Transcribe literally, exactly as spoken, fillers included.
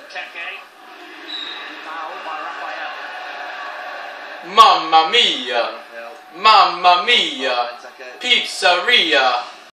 Foul by Rafael. Mamma mia! Rafael. Mamma mia! It's like a Pizzeria!